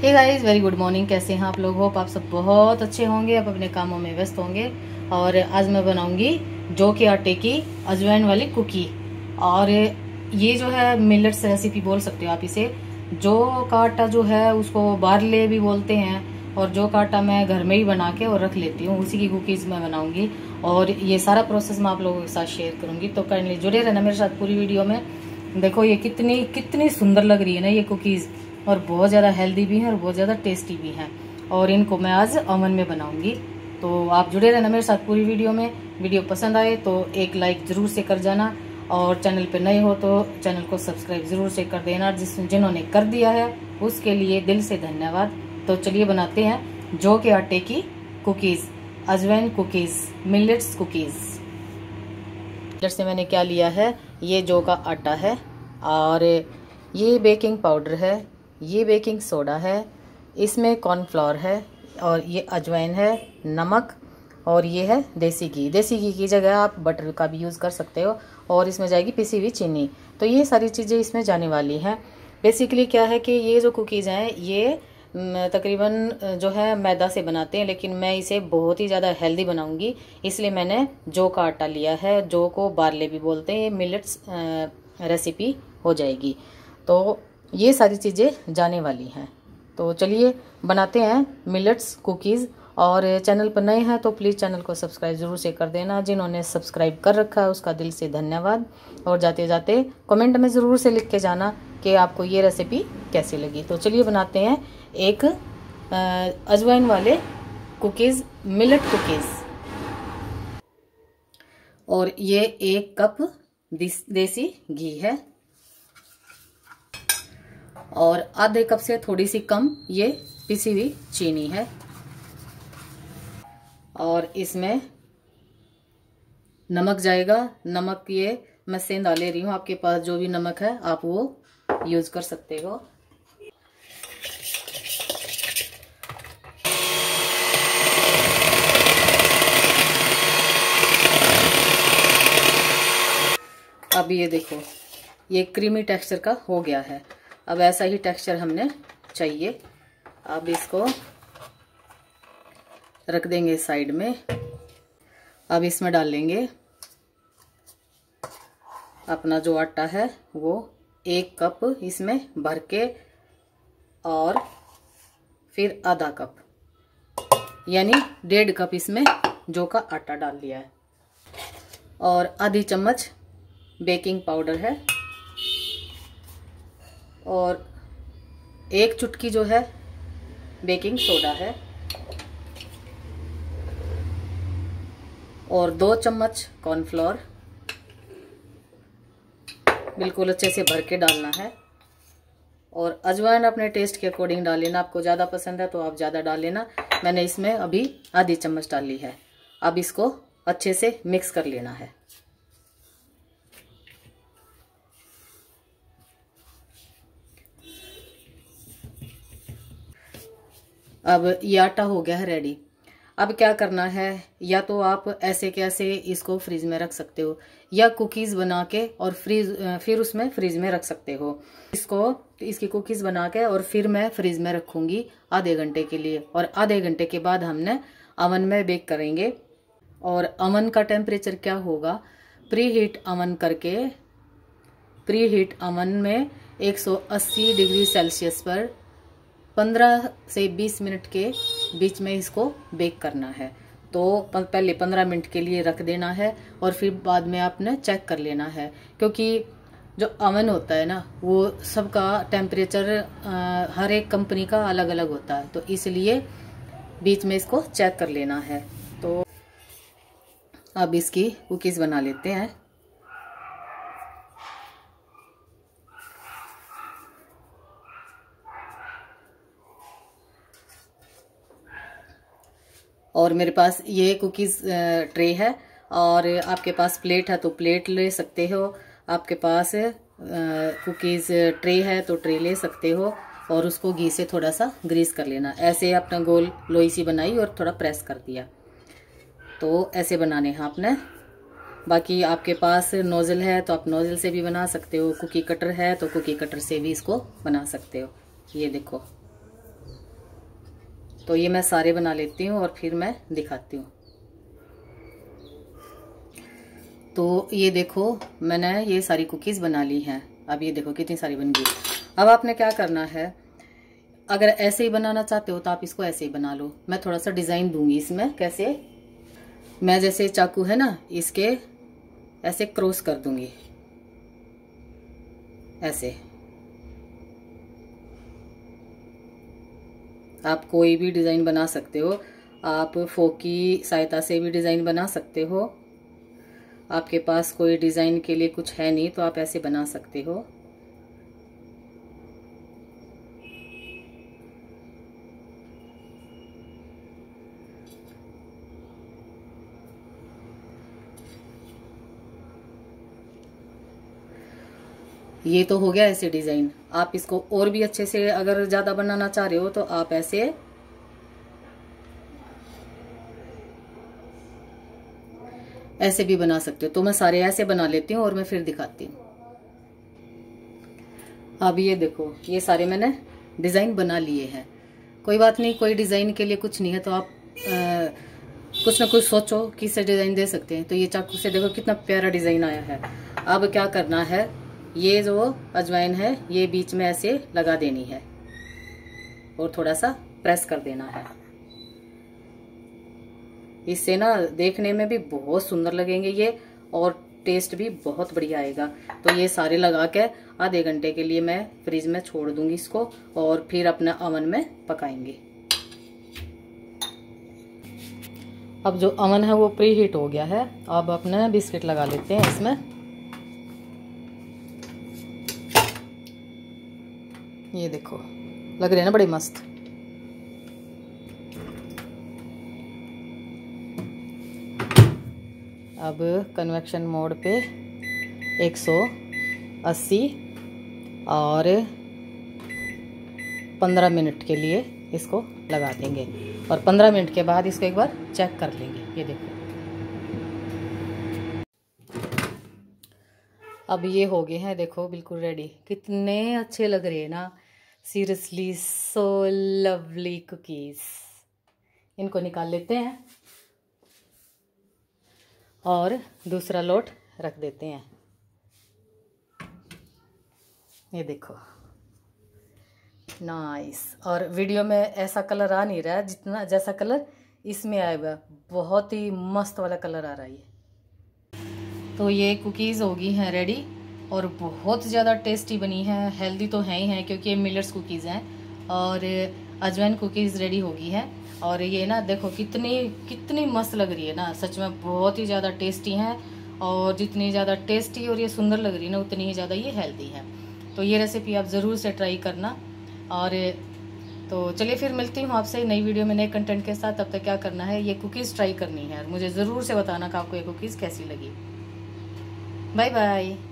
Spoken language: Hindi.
हे गाइस, वेरी गुड मॉर्निंग। कैसे हैं आप लोग? होप आप सब बहुत अच्छे होंगे, आप अपने कामों में व्यस्त होंगे। और आज मैं बनाऊंगी जौ के आटे की अजवाइन वाली कुकी। और ये जो है मिलेट्स रेसिपी बोल सकते हो आप इसे। जौ का आटा जो है उसको बारले भी बोलते हैं, और जौ का आटा मैं घर में ही बना के और रख लेती हूँ, उसी की कुकीज़ मैं बनाऊंगी। और ये सारा प्रोसेस मैं आप लोगों के साथ शेयर करूंगी, तो काइंडली जुड़े रहना मेरे साथ पूरी वीडियो में। देखो ये कितनी कितनी सुंदर लग रही है ना ये कुकीज़, और बहुत ज़्यादा हेल्दी भी हैं और बहुत ज़्यादा टेस्टी भी हैं। और इनको मैं आज ओवन में बनाऊंगी, तो आप जुड़े रहना मेरे साथ पूरी वीडियो में। वीडियो पसंद आए तो एक लाइक ज़रूर से कर जाना, और चैनल पे नए हो तो चैनल को सब्सक्राइब ज़रूर से कर देना। जिन्होंने कर दिया है उसके लिए दिल से धन्यवाद। तो चलिए बनाते हैं जौ के आटे की कुकीज़, अजवाइन कुकीज़, मिलेट्स कुकीज़। जैसे मैंने क्या लिया है, ये जौ का आटा है, और ये बेकिंग पाउडर है, ये बेकिंग सोडा है, इसमें कॉर्नफ्लोर है, और ये अजवाइन है, नमक, और ये है देसी घी। देसी घी की जगह आप बटर का भी यूज़ कर सकते हो, और इसमें जाएगी पिसी हुई चीनी। तो ये सारी चीज़ें इसमें जाने वाली हैं। बेसिकली क्या है कि ये जो कुकीज़ हैं ये तकरीबन जो है मैदा से बनाते हैं, लेकिन मैं इसे बहुत ही ज़्यादा हेल्दी बनाऊंगी, इसलिए मैंने जौ का आटा लिया है। जौ को बारले भी बोलते हैं। ये मिलेट्स रेसिपी हो जाएगी, तो ये सारी चीज़ें जाने वाली हैं। तो चलिए बनाते हैं मिलेट्स कुकीज़। और चैनल पर नए हैं तो प्लीज़ चैनल को सब्सक्राइब ज़रूर से कर देना। जिन्होंने सब्सक्राइब कर रखा है उसका दिल से धन्यवाद। और जाते जाते कमेंट में ज़रूर से लिख के जाना कि आपको ये रेसिपी कैसी लगी। तो चलिए बनाते हैं एक अजवाइन वाले कुकीज़, मिलेट कुकीज़। और ये 1 कप देसी घी है, और आधे कप से थोड़ी सी कम ये पिसी हुई चीनी है। और इसमें नमक जाएगा। नमक ये मैं सेंधा ले रही हूँ, आपके पास जो भी नमक है आप वो यूज कर सकते हो। अब ये देखो ये क्रीमी टेक्सचर का हो गया है। अब ऐसा ही टेक्सचर हमने चाहिए। अब इसको रख देंगे साइड में। अब इसमें डाल लेंगे अपना जो आटा है वो 1 कप इसमें भर के, और फिर आधा कप यानी 1.5 कप इसमें जौ का आटा डाल लिया है। और आधी चम्मच बेकिंग पाउडर है, और 1 चुटकी जो है बेकिंग सोडा है, और 2 चम्मच कॉर्नफ्लोर। बिल्कुल अच्छे से भर के डालना है। और अजवाइन अपने टेस्ट के अकॉर्डिंग डाल लेना। आपको ज़्यादा पसंद है तो आप ज़्यादा डाल लेना। मैंने इसमें अभी आधी चम्मच डाली है। अब इसको अच्छे से मिक्स कर लेना है। अब ये आटा हो गया है रेडी। अब क्या करना है, या तो आप ऐसे कैसे इसको फ्रिज में रख सकते हो, या कुकीज़ बना के और फिर उसमें फ्रिज में रख सकते हो। इसकी कुकीज़ बना के और फिर मैं फ्रिज में रखूंगी आधे घंटे के लिए, और आधे घंटे के बाद हमने अवन में बेक करेंगे। और अवन का टेम्परेचर क्या होगा, प्री हीट अवन में 180 डिग्री सेल्सियस पर 15 से 20 मिनट के बीच में इसको बेक करना है। तो पहले 15 मिनट के लिए रख देना है, और फिर बाद में आपने चेक कर लेना है, क्योंकि जो अवन होता है ना वो सबका टेम्परेचर हर एक कंपनी का अलग अलग होता है, तो इसलिए बीच में इसको चेक कर लेना है। तो अब इसकी कुकीज़ बना लेते हैं। और मेरे पास ये कुकीज़ ट्रे है, और आपके पास प्लेट है तो प्लेट ले सकते हो। आपके पास कुकीज़ ट्रे है तो ट्रे ले सकते हो, और उसको घी से थोड़ा सा ग्रीस कर लेना। ऐसे अपना गोल लोई सी बनाई और थोड़ा प्रेस कर दिया, तो ऐसे बनाने हैं आपने। बाकी आपके पास नोज़ल है तो आप नोज़ल से भी बना सकते हो, कुकी कटर है तो कुकी कटर से भी इसको बना सकते हो। ये देखो तो ये मैं सारे बना लेती हूँ और फिर मैं दिखाती हूँ। तो ये देखो मैंने ये सारी कुकीज़ बना ली हैं। अब ये देखो कितनी सारी बन गई। अब आपने क्या करना है, अगर ऐसे ही बनाना चाहते हो तो आप इसको ऐसे ही बना लो। मैं थोड़ा सा डिज़ाइन दूंगी इसमें। कैसे, मैं जैसे चाकू है ना, इसके ऐसे क्रॉस कर दूंगी, ऐसे। आप कोई भी डिज़ाइन बना सकते हो। आप फोक की सहायता से भी डिज़ाइन बना सकते हो। आपके पास कोई डिज़ाइन के लिए कुछ है नहीं तो आप ऐसे बना सकते हो। ये तो हो गया ऐसे डिज़ाइन। आप इसको और भी अच्छे से अगर ज़्यादा बनाना चाह रहे हो तो आप ऐसे भी बना सकते हो। तो मैं सारे ऐसे बना लेती हूँ और मैं फिर दिखाती हूँ। अब ये देखो ये सारे मैंने डिज़ाइन बना लिए हैं। कोई बात नहीं, कोई डिज़ाइन के लिए कुछ नहीं है तो आप कुछ ना कुछ सोचो किससे डिज़ाइन दे सकते हैं। तो ये चाकू से देखो कितना प्यारा डिज़ाइन आया है। अब क्या करना है, ये जो अजवाइन है ये बीच में ऐसे लगा देनी है और थोड़ा सा प्रेस कर देना है। इससे ना देखने में भी बहुत सुंदर लगेंगे ये, और टेस्ट भी बहुत बढ़िया आएगा। तो ये सारे लगा के आधे घंटे के लिए मैं फ्रिज में छोड़ दूंगी इसको, और फिर अपना अवन में पकाएंगे। अब जो अवन है वो प्री हीट हो गया है। अब अपने बिस्किट लगा लेते हैं इसमें। ये देखो लग रहे हैं ना बड़े मस्त। अब कन्वेक्शन मोड पे 180 और 15 मिनट के लिए इसको लगा देंगे, और 15 मिनट के बाद इसको एक बार चेक कर लेंगे। ये देखो अब ये हो गए हैं, देखो बिल्कुल रेडी। कितने अच्छे लग रहे हैं ना, सीरियसली सो लवली कुकीज़। इनको निकाल लेते हैं और दूसरा लोट रख देते हैं। ये देखो नाइस। और वीडियो में ऐसा कलर आ नहीं रहा है जितना जैसा कलर इसमें आएगा। बहुत ही मस्त वाला कलर आ रहा है ये। तो ये कुकीज़ होगी हैं रेडी, और बहुत ज़्यादा टेस्टी बनी है। हेल्दी तो है ही हैं क्योंकि ये मिलेट्स कुकीज़ हैं, और अजवाइन कुकीज़ रेडी होगी हैं। और ये ना देखो कितनी मस्त लग रही है ना, सच में बहुत ही ज़्यादा टेस्टी हैं। और जितनी ज़्यादा टेस्टी और ये सुंदर लग रही है ना, उतनी ही ज़्यादा ये हेल्दी है। तो ये रेसिपी आप ज़रूर से ट्राई करना। और तो चलिए फिर मिलती हूँ आपसे नई वीडियो में नए कंटेंट के साथ। तब तक क्या करना है, ये कुकीज़ ट्राई करनी है और मुझे ज़रूर से बताना कि आपको ये कुकीज़ कैसी लगी। Bye bye.